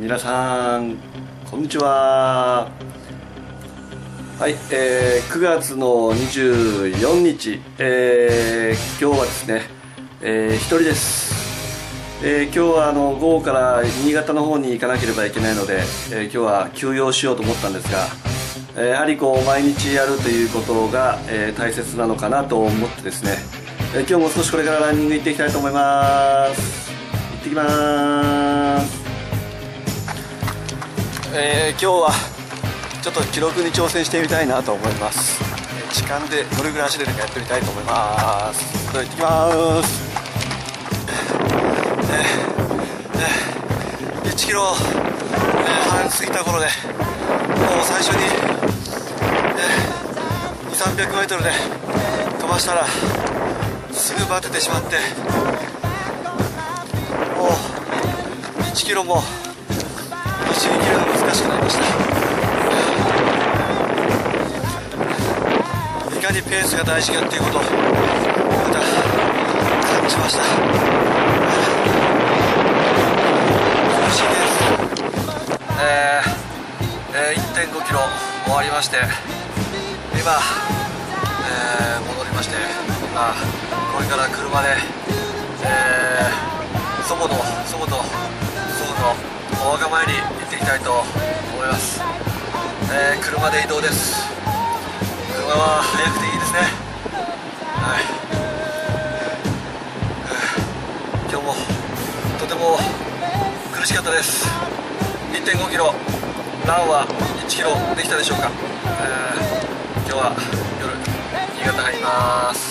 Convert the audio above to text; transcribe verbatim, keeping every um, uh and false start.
皆さんこんにちは。はい、えー、くがつのにじゅうよっか、えー、今日はですね、えー、一人です。えー、今日はあの午後から新潟の方に行かなければいけないので、えー、今日は休養しようと思ったんですが、えー、やはりこう毎日やるということが、えー、大切なのかなと思ってですね、えー、今日も少しこれからランニング行っていきたいと思います。行ってきます。えー、今日はちょっと記録に挑戦してみたいなと思います。時間でどれぐらい走れるかやってみたいと思います。それでは行ってきます。いちキロ半過ぎた頃で、もう最初ににせんさんびゃくメートルで飛ばしたらすぐバテてしまって、もういちキロも一緒に切るのが難しくなりました。いかにペースが大事かっていうことをまた感じました。苦しいです。えーえー、いってんごキロ終わりまして、今、えー、戻りまして、今これから車で、えー、祖母の祖母と祖母のお墓参り行ってきたいと思います。えー、車で移動です。車は速くていいですね。はい、今日もとても苦しかったです。 いってんごキロランはいちキロできたでしょうか。えー、今日は夜新潟入ります。